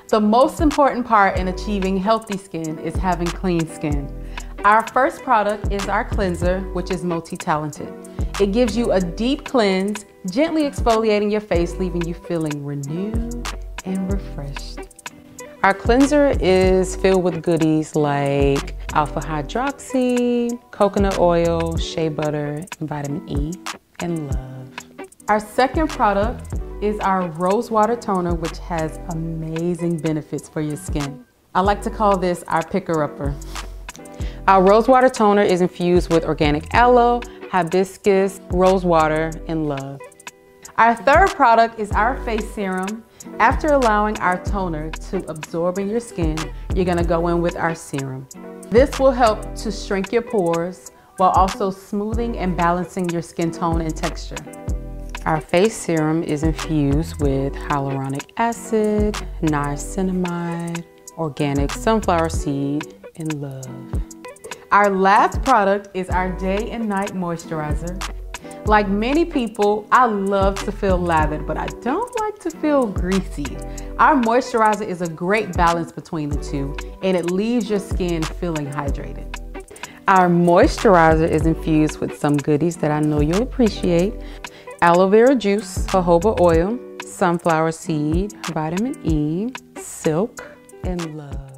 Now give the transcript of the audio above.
The most important part in achieving healthy skin is having clean skin. Our first product is our cleanser, which is multi-talented. It gives you a deep cleanse, gently exfoliating your face, leaving you feeling renewed and refreshed. Our cleanser is filled with goodies like alpha hydroxy, coconut oil, shea butter, and vitamin E, and love. Our second product is our rose water toner, which has amazing benefits for your skin. I like to call this our picker-upper. Our rose water toner is infused with organic aloe, hibiscus, rose water, and love. Our third product is our face serum. After allowing our toner to absorb in your skin, you're gonna go in with our serum. This will help to shrink your pores while also smoothing and balancing your skin tone and texture. Our face serum is infused with hyaluronic acid, niacinamide, organic sunflower seed, and love. Our last product is our day and night moisturizer. Like many people, I love to feel lathered, but I don't like to feel greasy. Our moisturizer is a great balance between the two, and it leaves your skin feeling hydrated. Our moisturizer is infused with some goodies that I know you'll appreciate. Aloe vera juice, jojoba oil, sunflower seed, vitamin E, silk, and love.